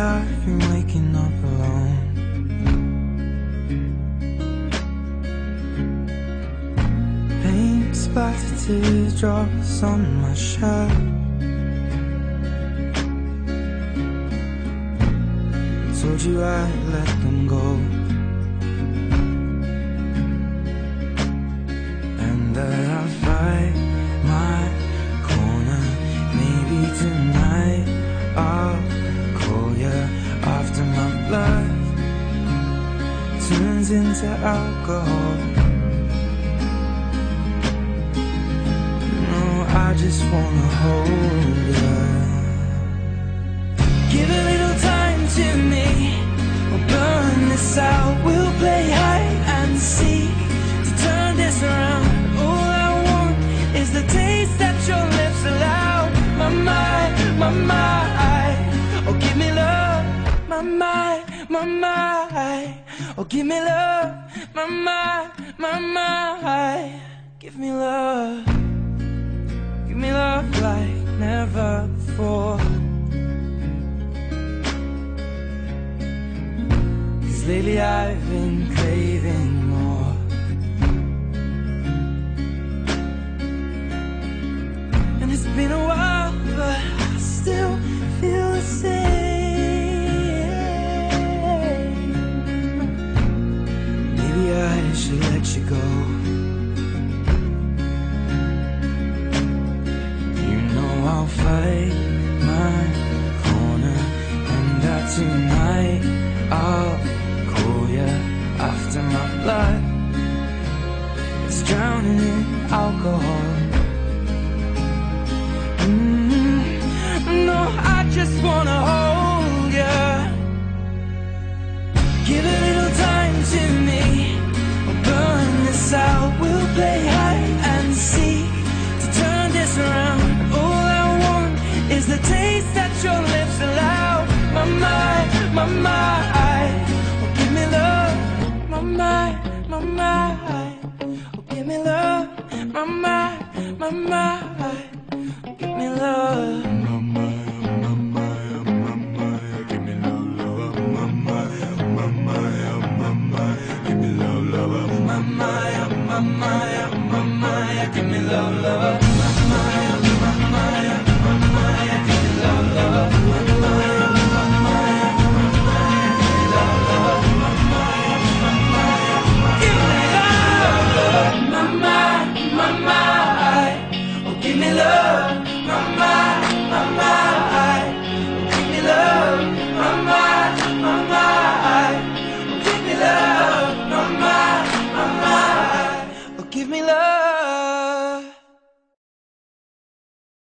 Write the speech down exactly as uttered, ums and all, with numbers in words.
I've been waking up alone. Paint splattered teardrops on my shirt. I told you I'd let them go, and that I'll fight my corner. Maybe tonight I'll call you after my blood turns into alcohol. No, I just wanna hold you. Give a little time to me, we'll burn this out. We'll play hide and seek to turn this around. All I want is the taste that your lips allow. My mind, my mind, oh give me love. My mind, my mind, oh give me love. My mind, my mind, give me love. Give me love like never before. Cause lately I've been craving more. And it's been a while, but I still feel the same. Maybe I should let you go. You know I'll fight my corner, and that tonight I'll call you after my blood it's drowning in alcohol. Mm-hmm. No, I just wanna hold you. Give a little time to me, we'll burn this out. We'll play hide and seek to turn this around. All I want is the taste that your lips allow. My mind, my mind,